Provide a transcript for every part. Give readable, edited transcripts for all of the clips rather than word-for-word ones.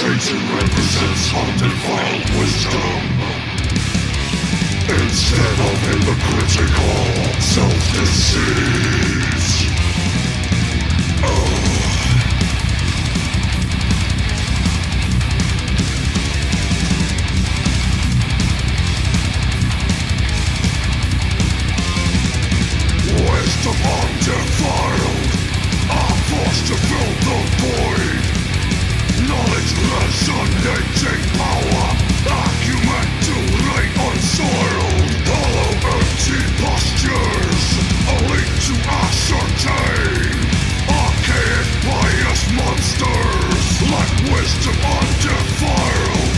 Satan represents undefiled wisdom instead of hypocritical self-deceit. Wisdom undefiled, are forced to fill the void. Knowledge resonating power, argument to lay unsoiled. Hollow empty postures, elite to ascertain. Archaic pious monsters, like wisdom undefiled.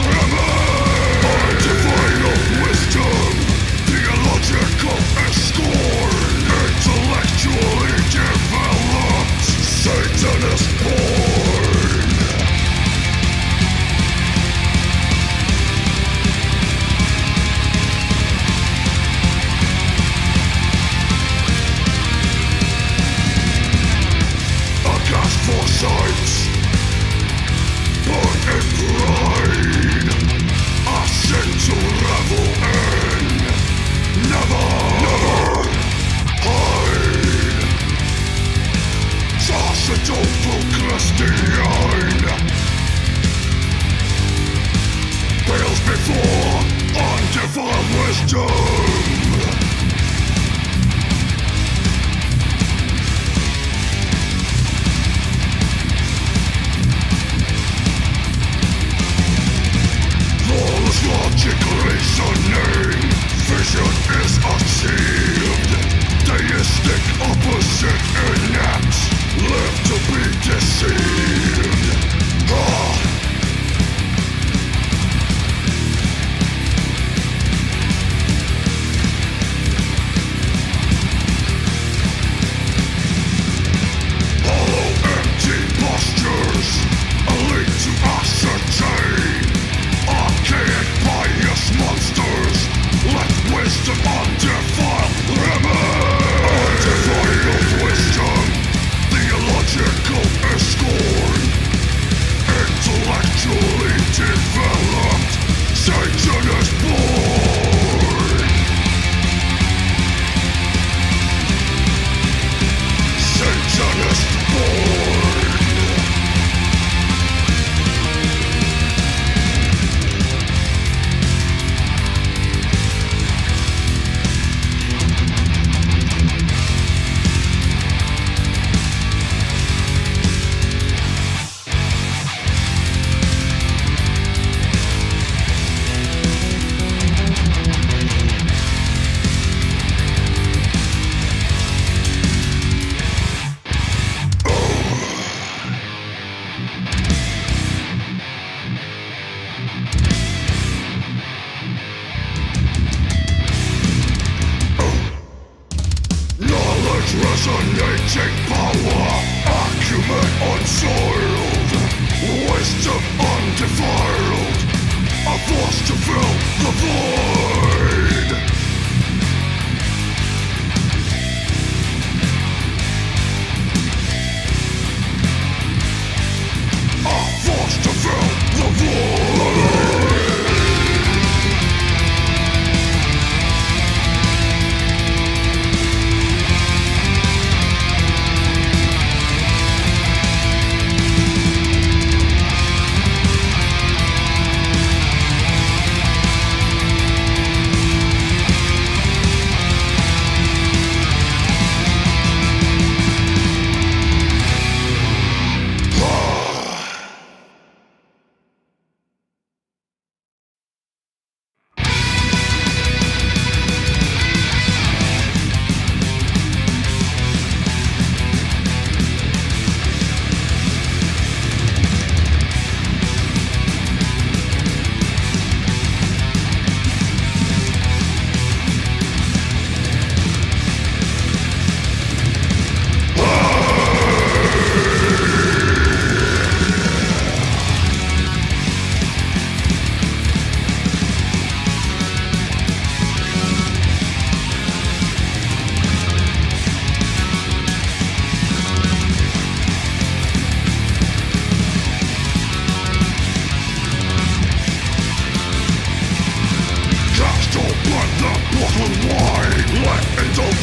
Undefiled wisdom, theological scorn. Intellectually developed, Satan is born. Aghast foresight, born in pride, a sin to revel in. Never hide. Sacerdotal Christian fails before undefiled wisdom. Flawless logic reasoning, vision is achieved. Deistic opposite inept, live to be deceived. Hollow empty postures, elite to ascertain. Archaic pious monsters, let wisdom undefiled remain. Undefiled wisdom, theological scorn. Intellectually developed, Satan is born. Satan is born. Resonating power, acumen unsoiled, wisdom undefiled, a force to fill the void. A force to fill the void.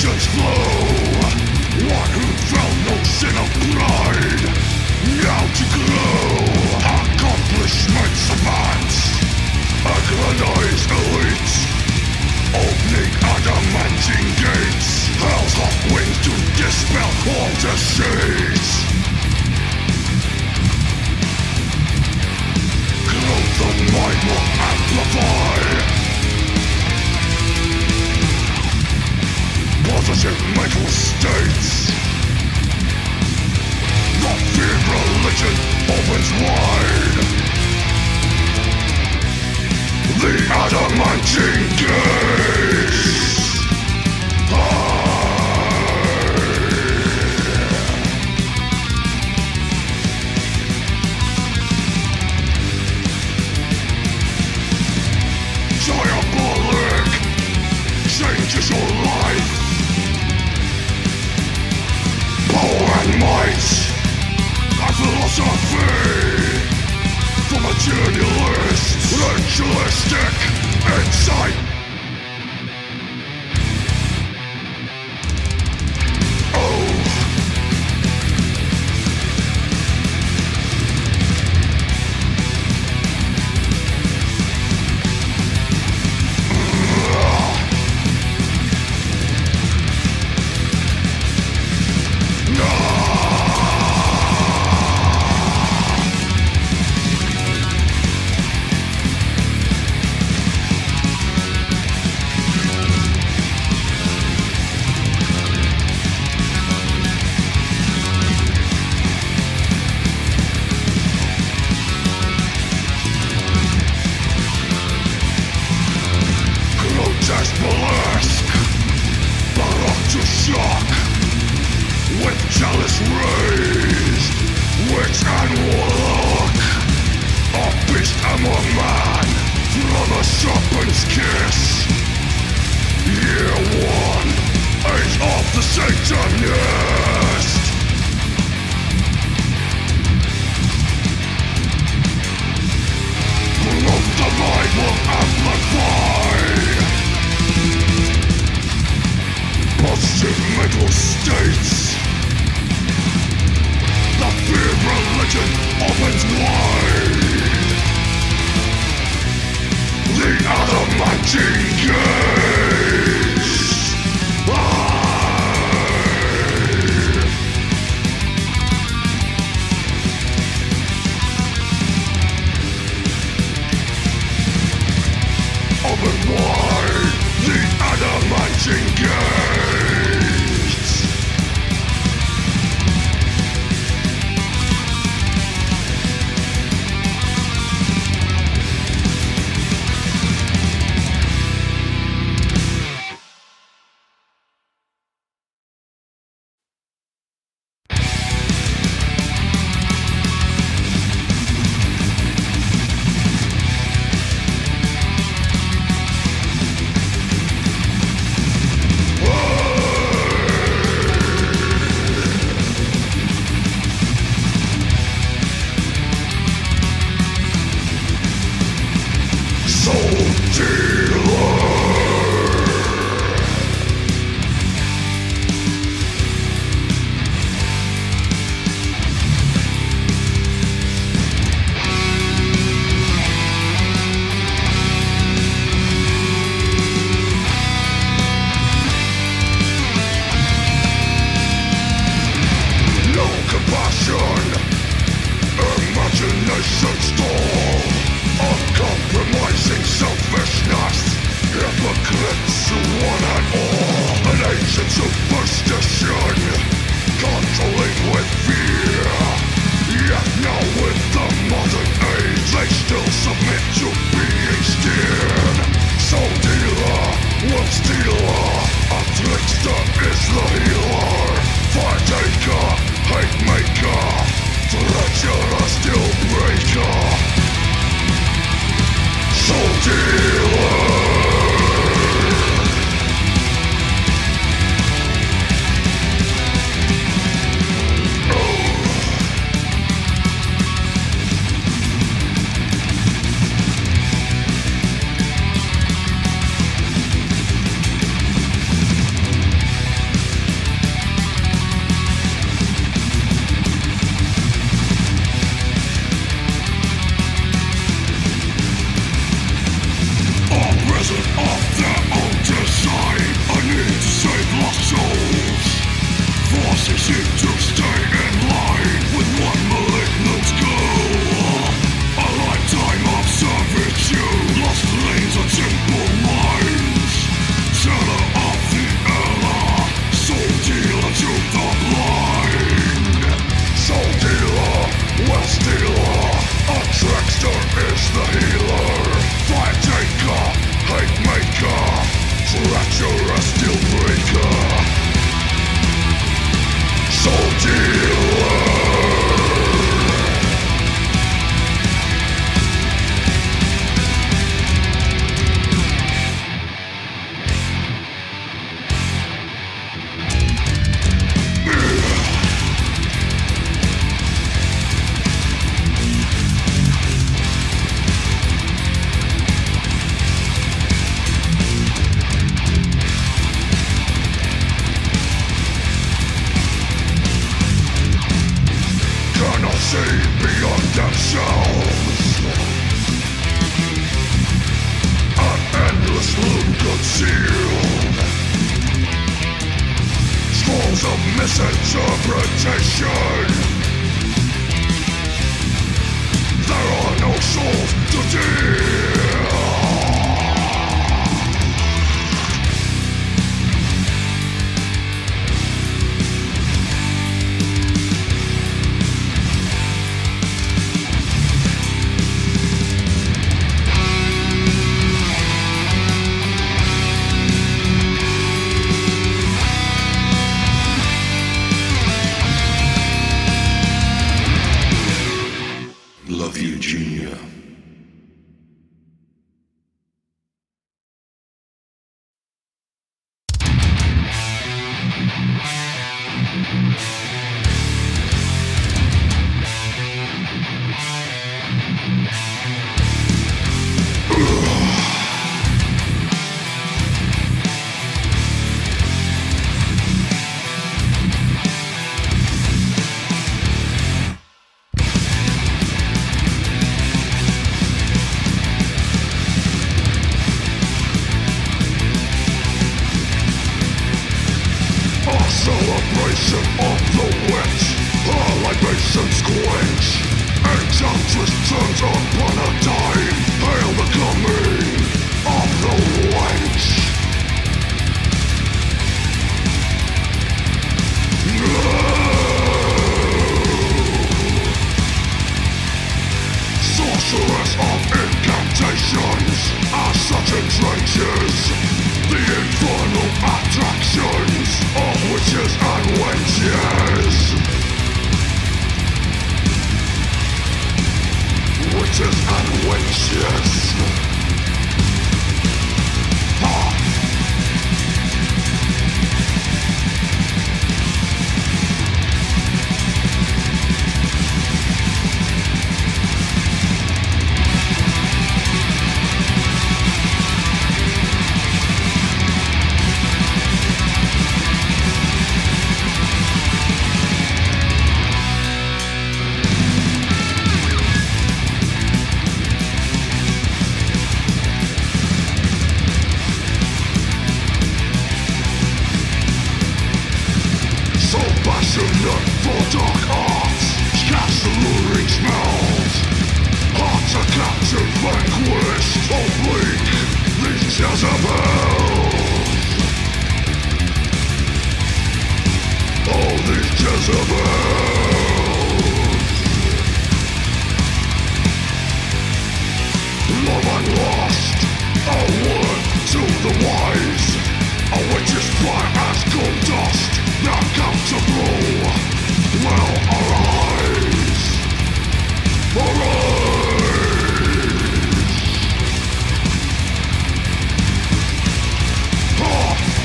legends flow. One who felt no sin of pride, now to glow. Accomplishments advance, aggrandized elites, opening adamantine gates. Hell's hot wings to dispel all the shades. Growth of mind will amplify positive mental states. The feared religion opens wide. The adamantine gates. Diabolic changes your life. Power and might, a philosophy for materialist, ritualistic insight. see beyond themselves. An endless loop concealed. Scrolls of misinterpretation. There are no souls to deal. Love you, Junior. Celebration of the witch, our libations quench. Enchantress turns upon a dime. Hail the coming of the wench. No. Sorceress of incantations, are such entrenches. The infernal attractions of witches and wenches. Witches and wenches. Ha! Passionate for dark arts, cast alluring smells. Hearts are captured, vanquished, oblique, these Jezebels. Oh, these Jezebels. Love and lust, a word to the wise. A witch's fire as gold dust. Now come to blow. Well, arise. Arise. Ha!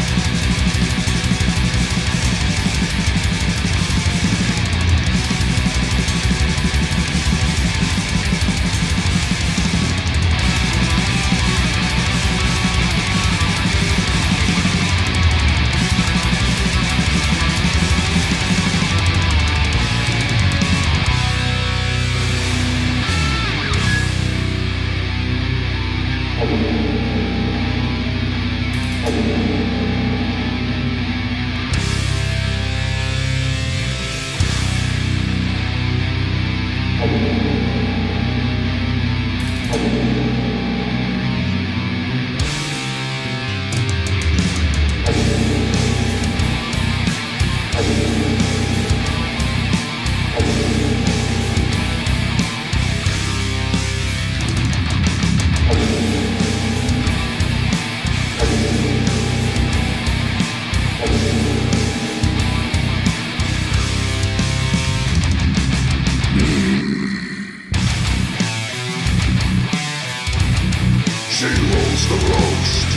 She rules the roast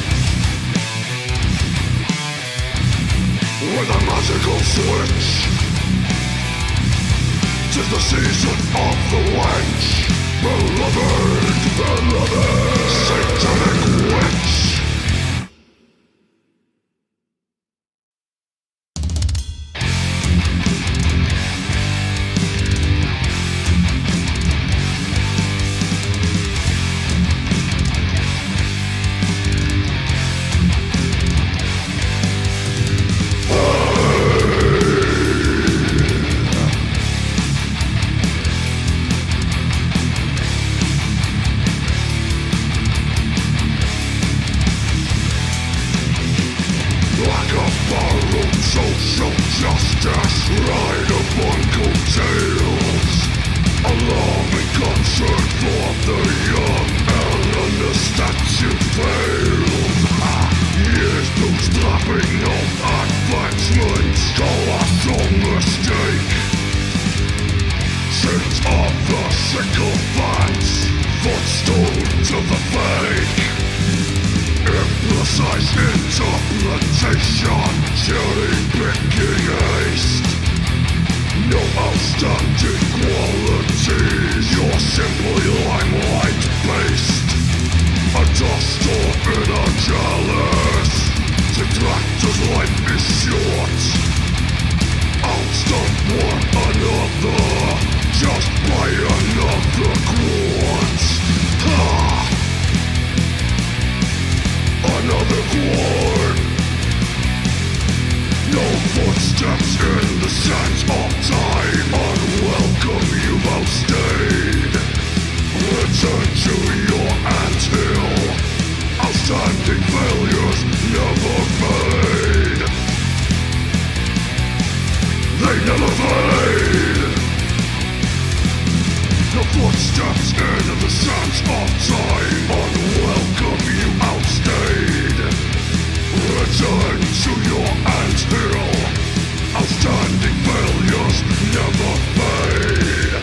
with a magical switch. 'Tis the season of the wench, beloved, satanic witch. the young and understand you failed. Years bootstrapping no advancement, colossal mistake. Sins of the sycophants, footstool to the fake. Imprecise interpretation, cherry-picking haste. No outstanding qualities, you're simply limelight-based. A duster in a jealous, detractor's life is short. Outstump one another, just by another quart. Another quart. No footsteps in the sands of time. Unwelcome, you've outstayed. Return to your anthill. Outstanding failures never fade. They never fade. No footsteps in the sands of time. Unwelcome, you outstayed. Return to your anthill. Outstanding failures never fade.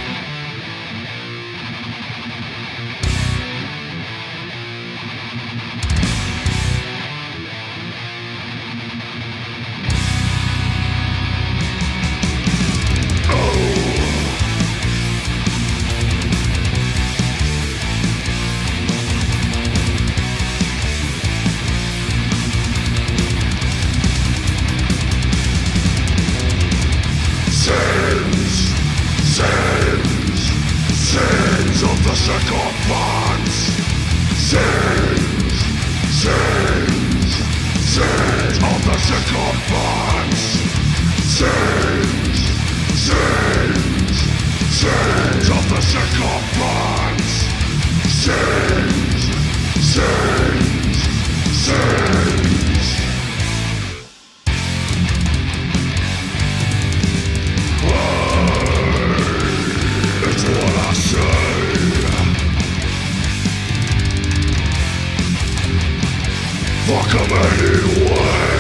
Sins of the Sycophants. Sins of the Sycophants. Sins of the Sycophants. Sins. It's what I say. Fuck 'em anyway.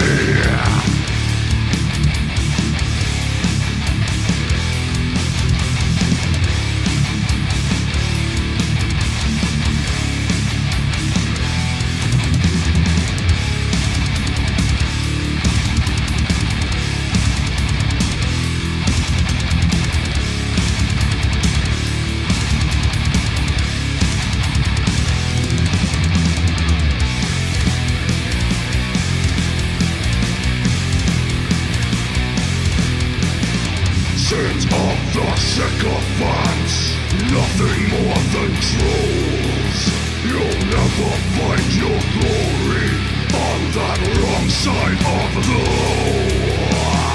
Sins of the Sycophants, nothing more than trolls. You'll never find your glory on that wrong side of the law.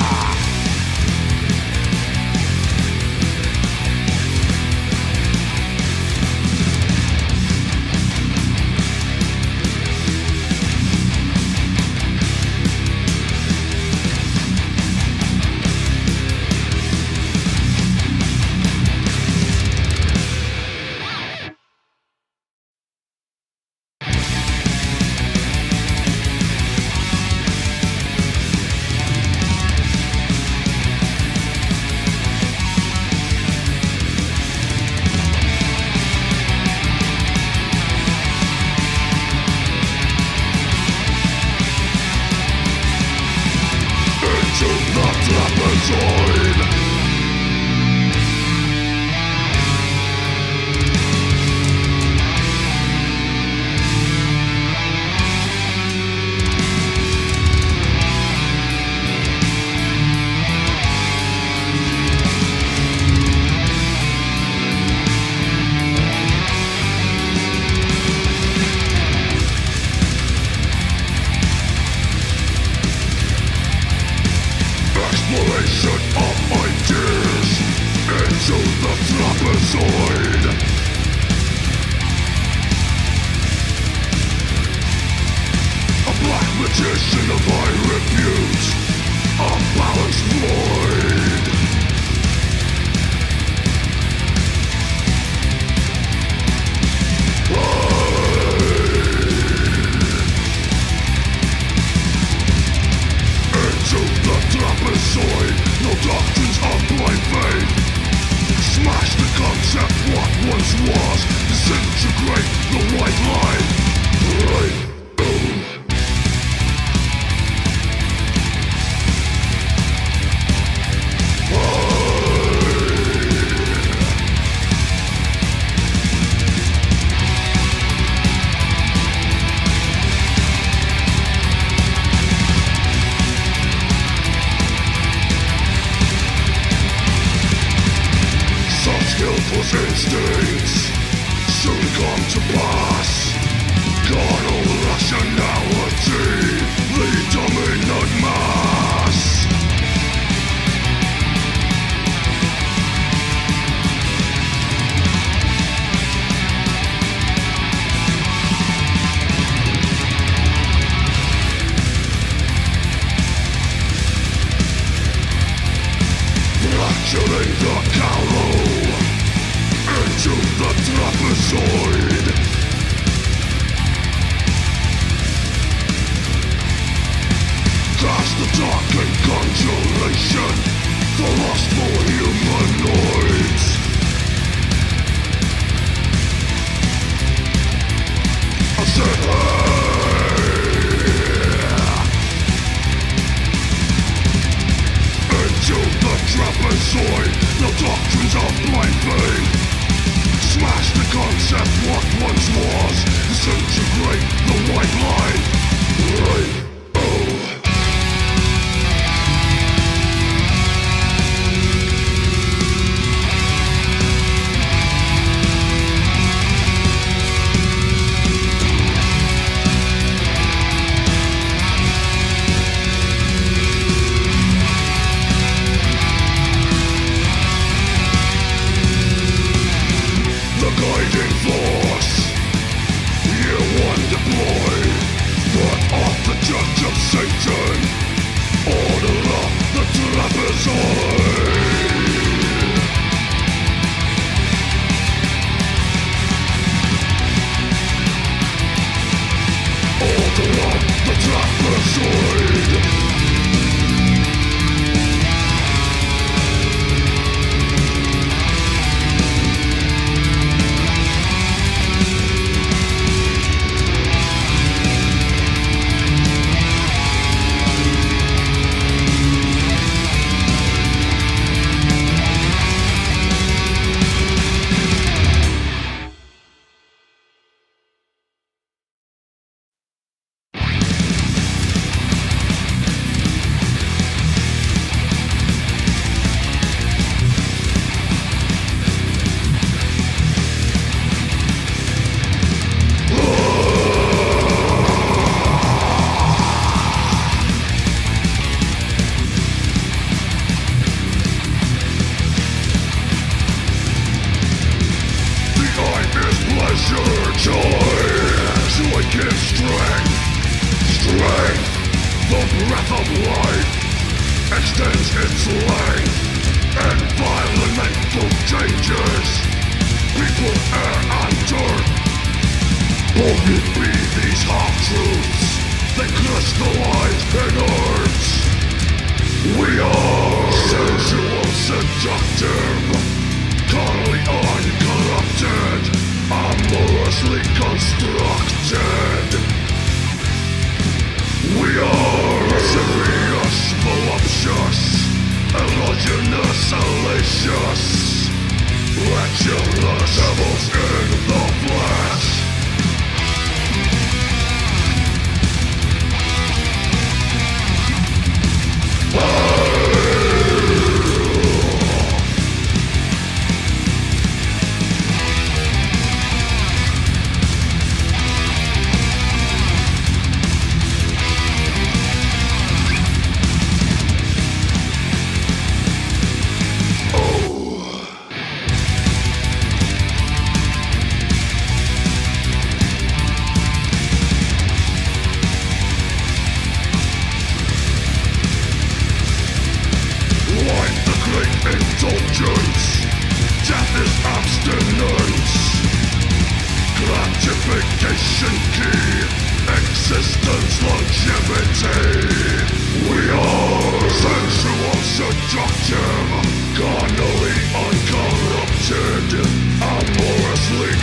To the Trapezoid. Exploration of ideas into the Trapezoid. A black magician of high repute, a balanced void. once was, disintegrate the white line. Instincts soon come to pass. Carnal rationality, the dominant mass. Fracturing the callow into the trapezoid. Cast the darkened conjuration for lustful humanoids. I said into the trapezoid, the doctrines of blind faith. Smash the concept what once was, disintegrate the white line. Guiding force, year one deploy, but off the judge of Satan, order up the trapezoid. Order up the trapezoid.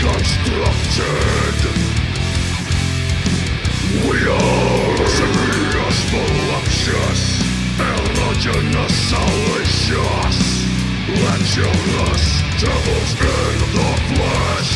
constructed. We are serious, voluptuous, erogenous, salacious, lecherous, devils in the flesh.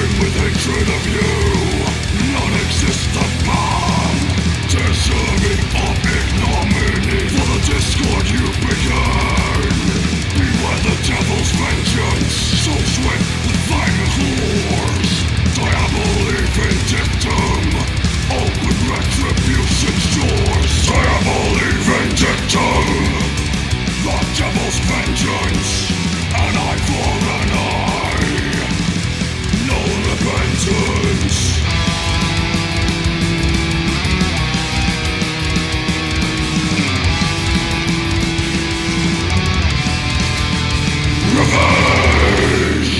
Burning with hatred of you, non-existent man, deserving of ignominy for the discord you began. Beware the devil's vengeance, so swift with violent wars. Diaboli Vindictam, open retribution's doors. Diaboli Vindictam, the devil's vengeance, an eye for an eye, no repentance. Revenge!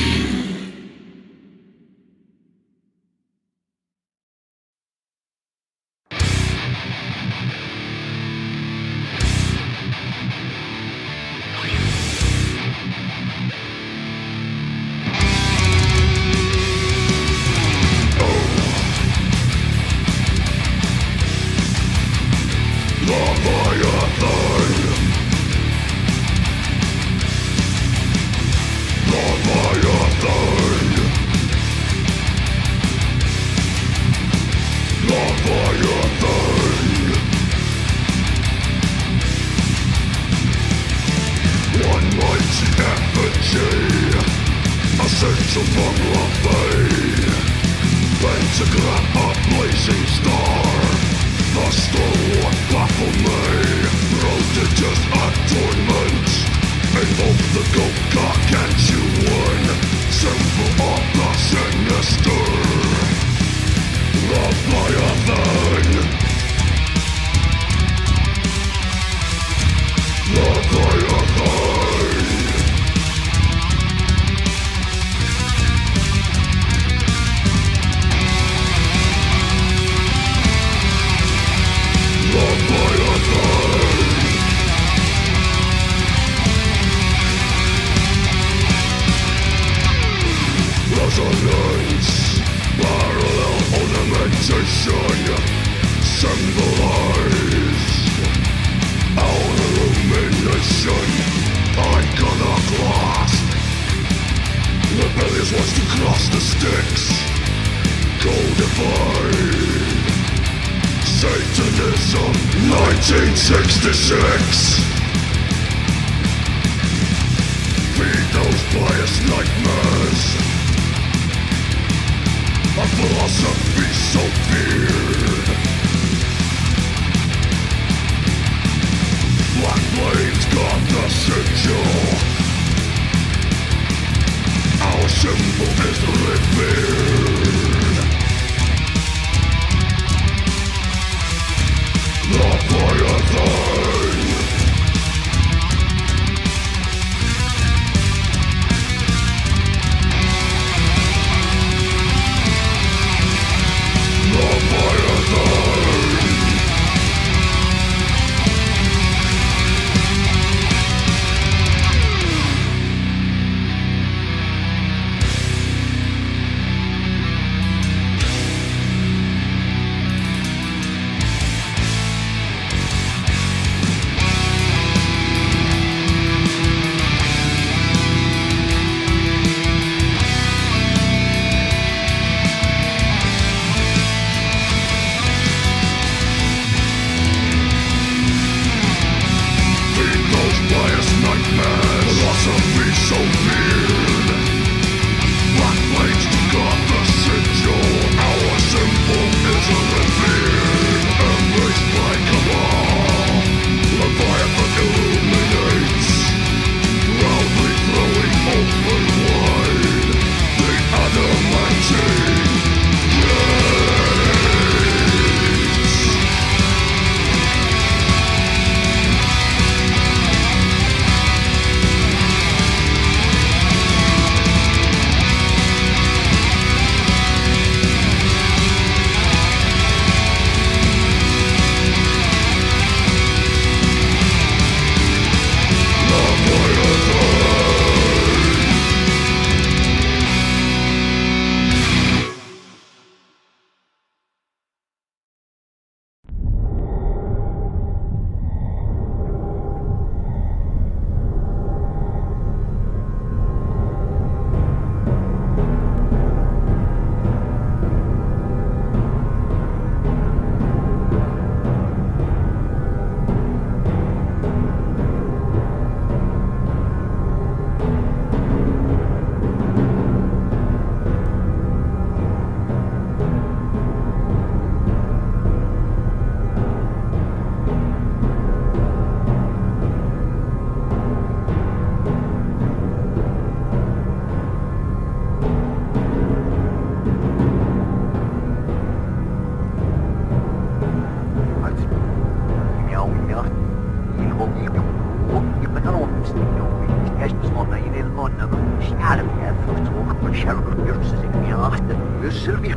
Satanism, 1966. Feed those pious nightmares, a philosophy so feared. Black flames got the sigil, our symbol is revered. Leviathan. Ze zitten weer achter. We zullen weer...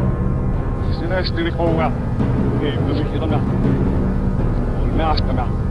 Stil i krogen. Det er ikke der. Hold mærke med.